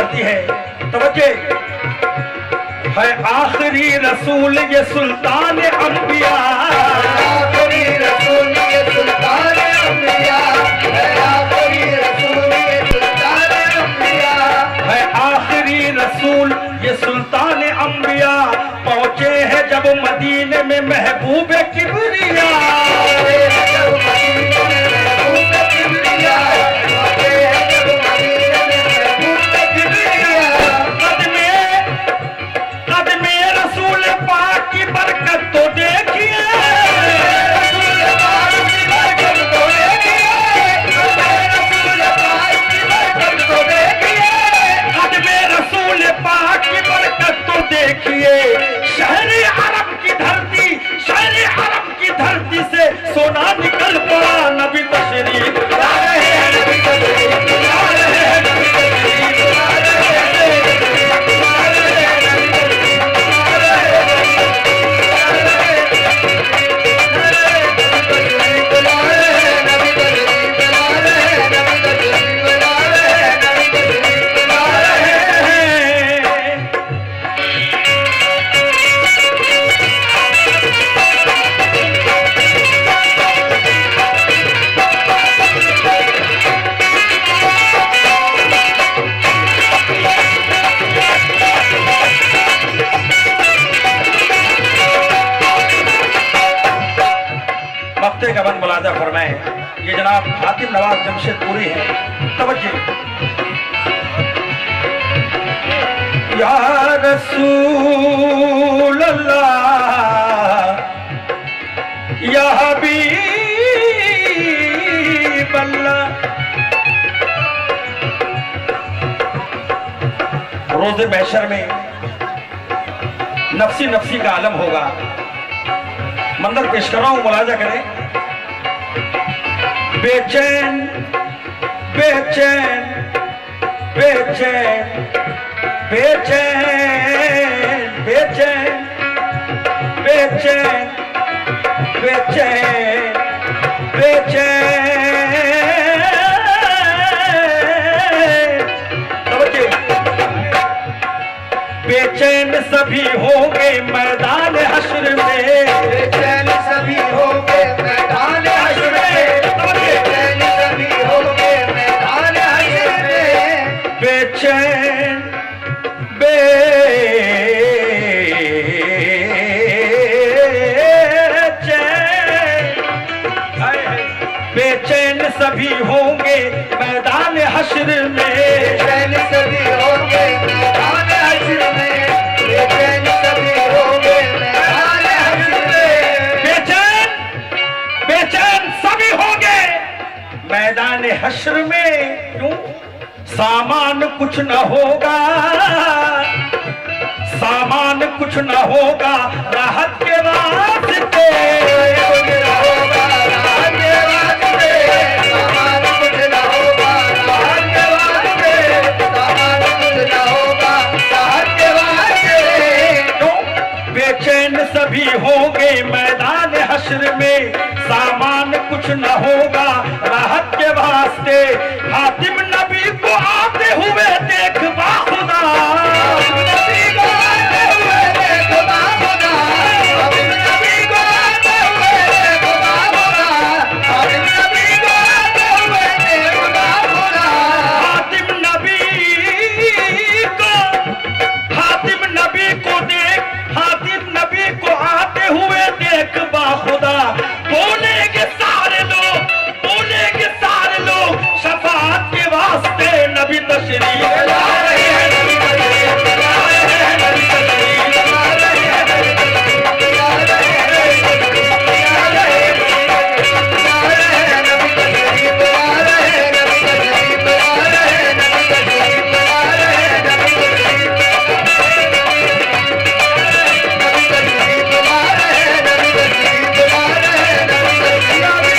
कहती है, तवज्जो है आखिरी रसूल ये सुल्तान अंबिया, आखिरी रसूल ये सुल्तान अंबिया, आखिरी रसूल ये सुल्तान अंबिया, है आखिरी रसूल ये सुल्तान अंबिया। पहुंचे हैं जब मदीने में महबूब किबरिया, सोना निकल पड़ा नबी तशरीफ ला रहे हैं, नबी तशरीफ ला रहे हैं, नबी तशरीफ ला रहे हैं, ला रहे हैं, नबी तशरीफ ला रहे हैं, नबी तशरीफ ला रहे हैं, नबी तशरीफ ला रहे हैं, नबी तशरीफ ला रहे हैं, नबी तशरीफ ला रहे हैं। वक्ते का बन मुलाजा फरमाए, ये जनाब हातिम नवाज जमशेदपुरी है। तवज्जो या रसूल अल्लाह या हबीब अल्लाह, रोज़े महशर में नफसी नफसी का आलम होगा। मंदिर पेश कर रहा हूं, मुलाजा करें। बेचैन बेचैन बेचैन बेचैन बेचैन बेचैन बेचैन बेचैन बेचैन सभी होंगे मैदान हश्र में, बेचैन सभी होंगे मैदान हश्र में, बेचैन सभी होंगे मैदान हश्र में, बेचैन बेचैन सभी होंगे मैदान हश्र में, बेचैन सभी होंगे मैदान हश्र में, बेचैन सभी होंगे मैदान हश्र में, बेचैन बेचैन सभी होंगे मैदान हश्र में। क्यों? सामान कुछ न होगा, सामान कुछ न होगा राहत के वास्ते, कुछ न होगा राहत के वास्ते, सामान कुछ न होगा राहत के वास्ते, सामान कुछ न होगा राहत के वास्ते। क्यों? बेचैन सभी होंगे मैदान हश्र में, सामान कुछ न होगा राहत के वास्ते। हातिम नबी को आते हुए देख बाखुदा, नबी को आते हुए देख बाखुदा, नबी को आते हुए देख बाखुदा, नबी को आते हुए देख बाखुदा, हातिम नबी को देख, हातिम नबी को आते हुए देख बाखुदा। बोलेंगे सारे लोग, बोलेंगे सारे लोग शफाअत के वास्ते नबी तशरीफ ला रहे हैं, नबी तशरीफ ला रहे हैं, नबी तशरीफ ला रहे हैं, नबी तशरीफ ला रहे हैं, नबी तशरीफ ला रहे हैं, नबी तशरीफ ला रहे हैं, नबी तशरीफ ला रहे हैं, नबी तशरीफ ला रहे हैं, नबी तशरीफ ला रहे हैं, नबी तशरीफ ला रहे हैं, नबी तशरीफ ला रहे